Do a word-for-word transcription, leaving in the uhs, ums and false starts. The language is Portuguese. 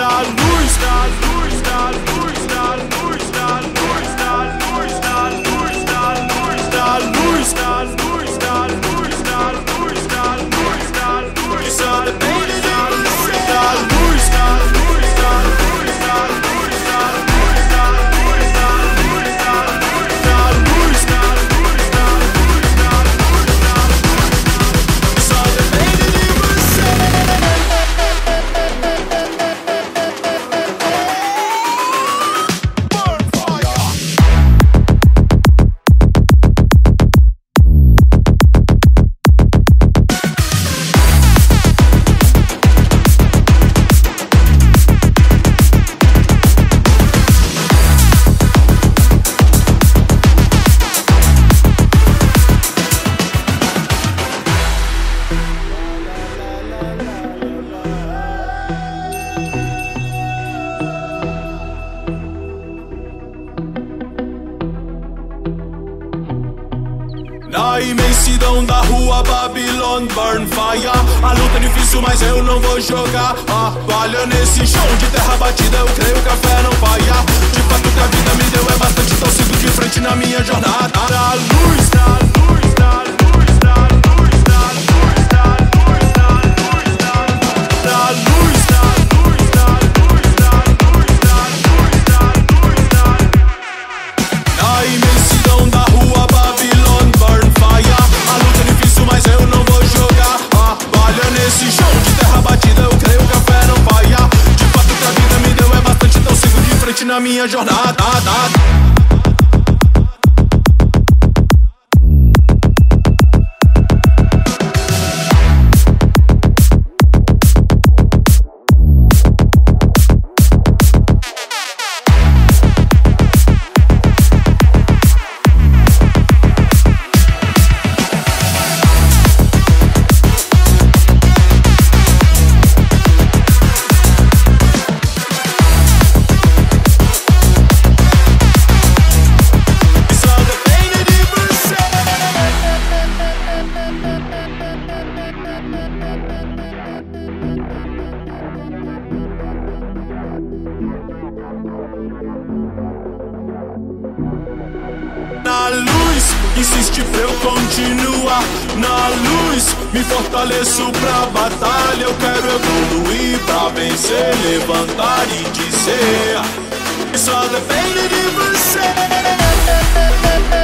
da luz, da luz, da luz, da luz, da luz, da luz, da luz, da luz, da luz, da luz, da luz, da luz, da luz, da luz, só depende de você. Da luz, da luz, da luz, da luz, da luz, da luz, da luz, da luz, da luz, da luz, da luz, da luz, da luz, só depende de você. Na imensidão da rua Babylon Burn Fire, a luta é difícil, mas eu não vou jogar a toalha nesse chão de terra batida. Eu creio que a fé não falha. De fato, o que a vida me deu é bastante, então sigo de frente na minha jornada. Da luz, da luz, da luz, da luz, da luz, da luz, da luz, da luz, da luz, da luz, da luz, da luz, da luz, da luz, da luz. Na imensidão da rua Babylon Burn Fire, a luta é difícil, mas eu não vou jogar a toalha nesse chão de terra batida. Eu creio que a fé não falha. De fato, o que a vida me deu é bastante, então sigo de frente na minha jornada. Na luz, insiste pra eu continuar. Na luz, me fortaleço pra batalha. Eu quero evoluir pra vencer, levantar e dizer: só depende de você.